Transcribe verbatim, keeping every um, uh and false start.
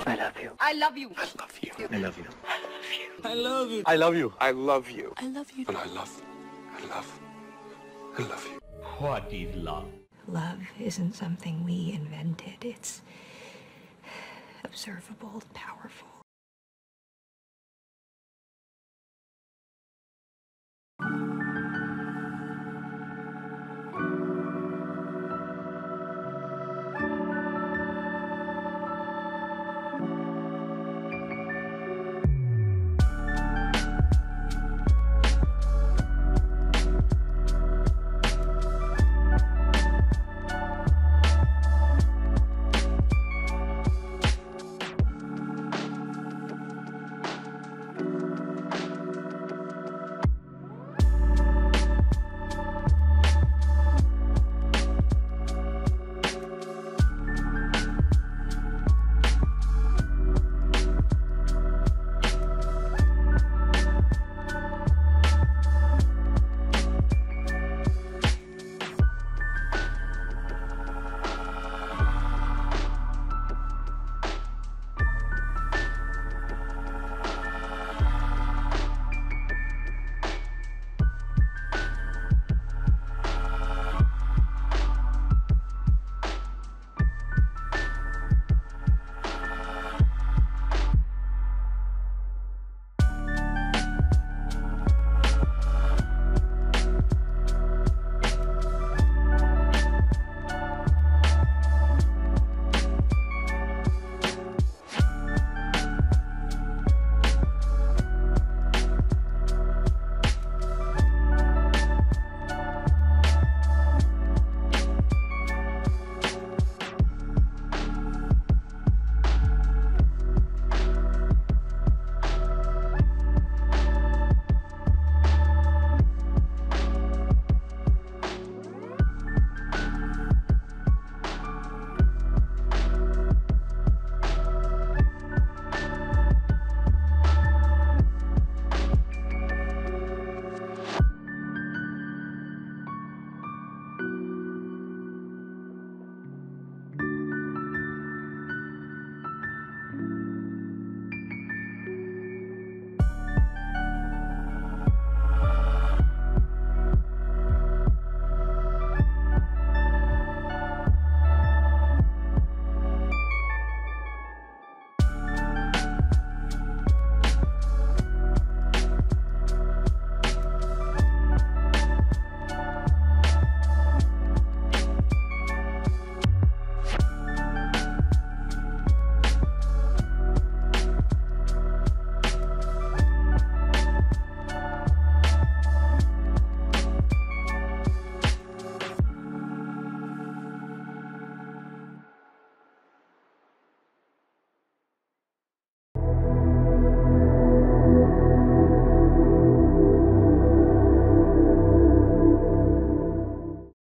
I love you. I love you. I love you. I love you. I love you. I love you. I love you. I love you. And I love, I love, I love you. What is love? Love isn't something we invented. It's observable, powerful.